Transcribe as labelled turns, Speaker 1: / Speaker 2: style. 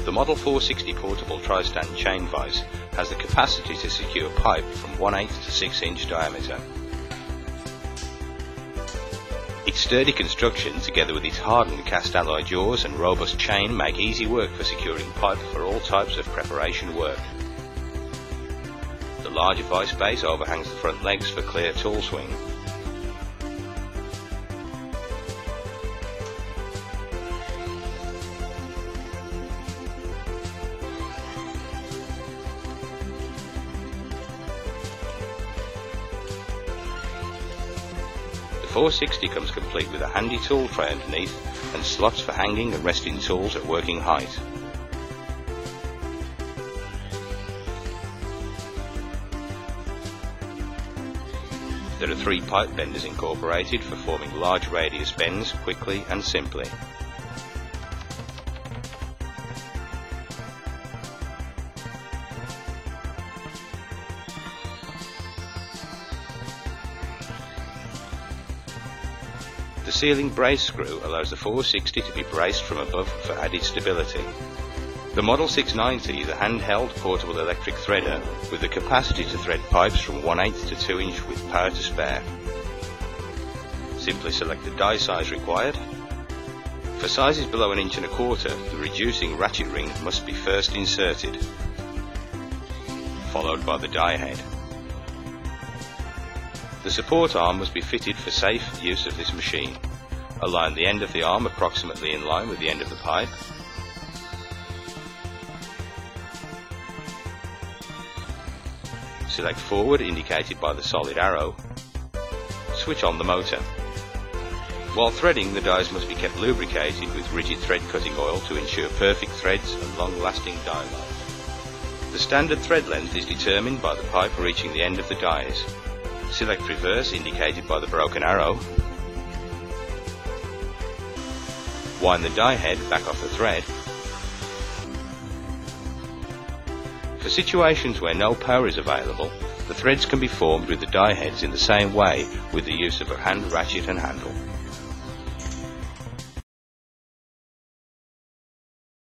Speaker 1: The Model 460 portable tri-stand chain vise has the capacity to secure pipe from 1/8 to 6-inch diameter. Its sturdy construction, together with its hardened cast alloy jaws and robust chain, make easy work for securing pipe for all types of preparation work. The larger vise base overhangs the front legs for clear tool swing. The 460 comes complete with a handy tool tray underneath and slots for hanging and resting tools at working height. There are 3 pipe benders incorporated for forming large radius bends quickly and simply. The sealing brace screw allows the 460 to be braced from above for added stability. The Model 690 is a handheld portable electric threader with the capacity to thread pipes from 1/8 to 2-inch with power to spare. Simply select the die size required. For sizes below 1.25 inches, the reducing ratchet ring must be first inserted, followed by the die head. The support arm must be fitted for safe use of this machine. Align the end of the arm approximately in line with the end of the pipe. Select forward, indicated by the solid arrow. Switch on the motor. While threading, the dies must be kept lubricated with rigid thread cutting oil to ensure perfect threads and long-lasting die life. The standard thread length is determined by the pipe reaching the end of the dies. Select reverse, indicated by the broken arrow. Wind the die head back off the thread. For situations where no power is available, the threads can be formed with the die heads in the same way with the use of a hand ratchet and handle.